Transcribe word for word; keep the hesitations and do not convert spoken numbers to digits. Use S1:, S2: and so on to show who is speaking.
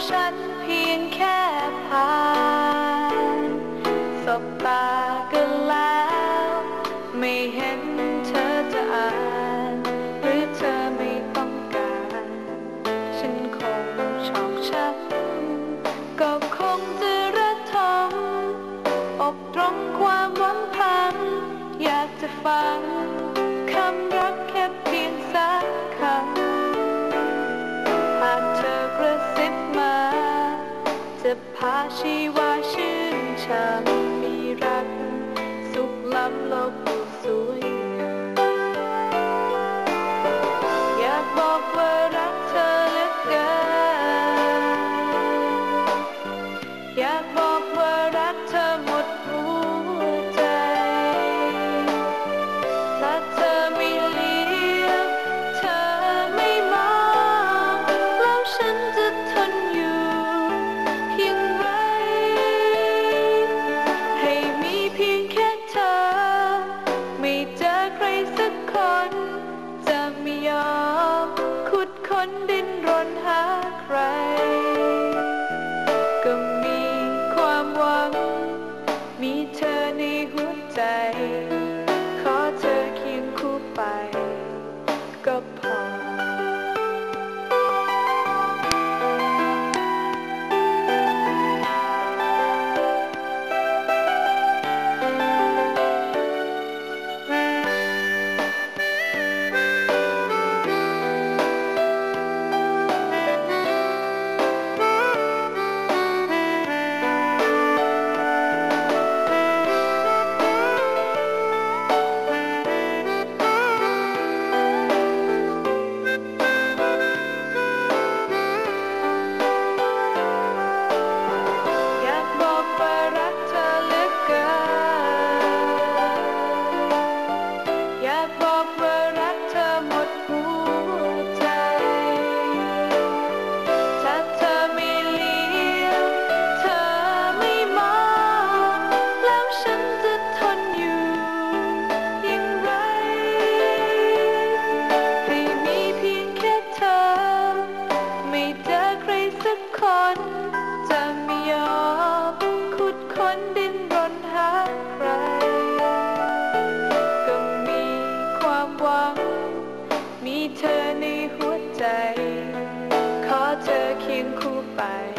S1: ฉันเพียงแค่ผ่านสบตากันแล้วไม่เห็นเธอจะอ่านหรือเธอไม่ต้องการฉันคงชอกช้ำก็คงจะระทมอกตรงความหวังพันอยากจะฟังคำรักแค่เพียงสักคำหากเธอกระซิบมาจะพาชีวาชื่นชมมีรักสุขล้ำโลกผู้สวยอยากบอกว่ารักเธอเหลือเกินอยากบอกว่ารักเธอหมดหัวใจถ้าเธอไม่เลี้ยงเธอไม่มองแล้วฉันจะทนอยู่เพียงไรให้มีเพียงแค่เธอไม่เจอใครสักคนจะไม่ยอมขุดค้นดิ้นรนหาใครก็มีความหวังมีเธอในหัวใจขอเธอเคียงคู่ไปก็พอคนจะไม่ยอมขุดค้นดิ้นรนหาใครก็มีความหวังมีเธอในหัวใจขอเธอเคียงคู่ไป